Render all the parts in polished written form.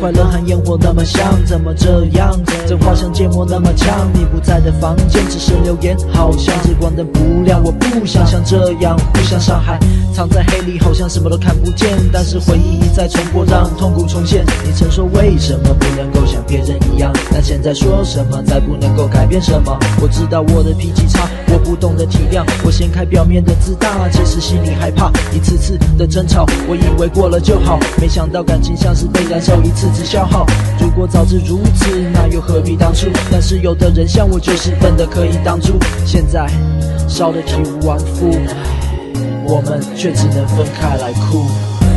快乐和烟火那么像，怎么这样？真话像芥末那么呛。你不在的房间只是留言，好像日光灯不亮。我不想像这样互相伤害，藏在黑里好像什么都看不见，但是回忆一再重播，让痛苦重现。你曾说为什么不能够像别人一样，但现在说什么再不能够改变什么？我知道我的脾气差，我不懂得体谅，我掀开表面的自大，其实心里害怕一次次的争吵。我以为过了就好，没想到感情像是被燃烧，一次次消耗。如果早知如此，那又何必当初？但是有的人像我就是笨的可以当猪，现在烧得体无完肤，我们却只能分开来哭。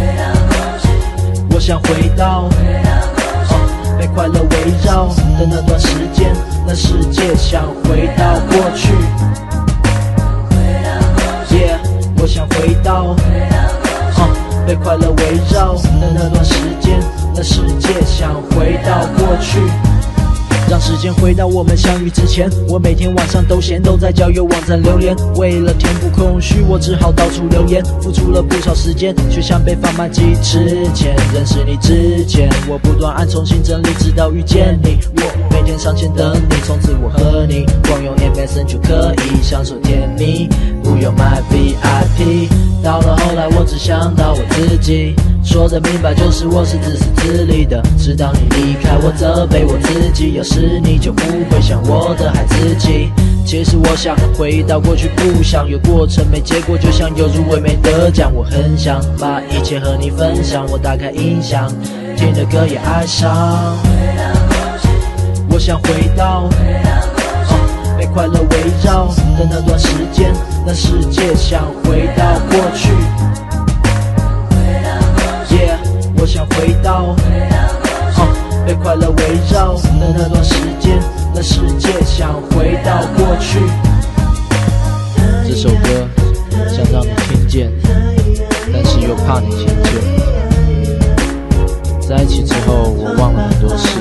我想回到被快乐围绕的那段时间，那世界想回到过去。Yeah， 我想回到被快乐围绕的那段时间，那世界想回到过去。让时间回到我们相遇之前，我每天晚上都闲，都在交友网站留言。为了填补空虚，我只好到处留言，付出了不少时间，却像被放慢记忆之前。认识你之前，我不断按重新整理，直到遇见你。我每天上线等你，从此我和你光用 MSN 就可以享受甜蜜，不用买 VIP。到了后来，我只想到我自己，说得明白就是我是自私自利的，直到你离开，我责备我自己。要是你就不会像我的孩子气。其实我想回到过去，不想有过程没结果，就像有入围没得奖。我很想把一切和你分享，我打开音响，听的歌也爱上。我想回到被快乐围绕的那段时间，那世界想回到过去。Yeah， 我想回到被快乐围绕的那段时间，那世界想回到过去。这首歌想让你听见，但是又怕你听见。在一起之后，我忘了很多事，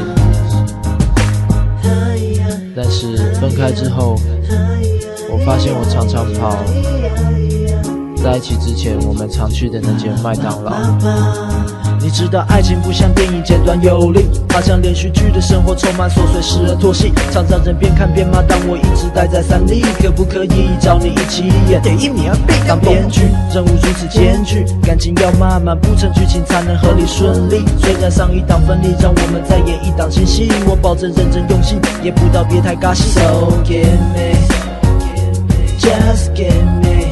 但是分开之后，我发现我常常跑在一起之前我们常去的那间麦当劳。你知道爱情不像电影简短有力，它像连续剧的生活充满琐碎，时而拖戏，常常人边看边骂。当我一直待在三立，可不可以找你一起演电影？当编剧任务如此艰巨，感情要慢慢铺陈剧情才能合理顺利。虽然上一档分离，让我们再演一档新戏，我保证认真用心，也不到别太尬戏。So give me, just give me，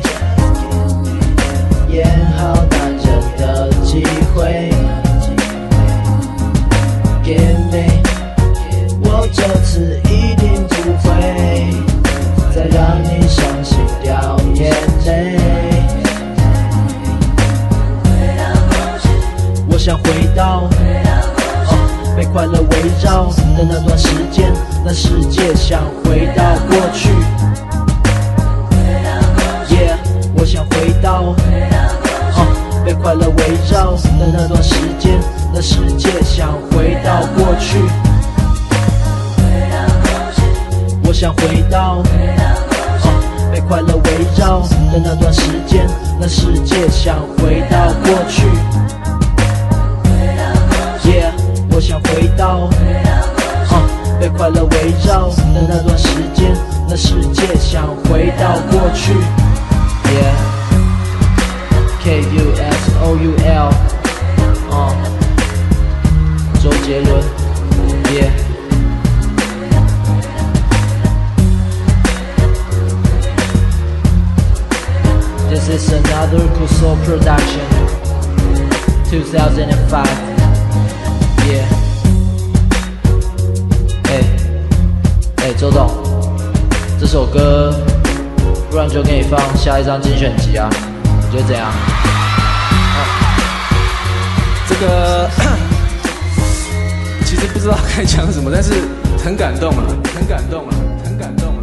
演好男人的机会。Give me， 我这次一定不会再让你伤心掉眼泪。我想回到被快乐围绕的那段时间，那世界想回到过去。Yeah， 我想回到被快乐围绕的那段时间，那世界想回到过去。我想回到被快乐围绕的那段时间，那世界想回到过去。Yeah， 我想回到被快乐围绕的那段时间，那世界想回到过去。Yeah，KUSOUL， 周杰伦 ，Yeah。This is another Cool Soul production, 2005. Yeah. 周董，这首歌不然就给你放下一张精选集啊，你觉得怎样？ 这个其实不知道该讲什么，但是很感动啊，很感动啊，很感动。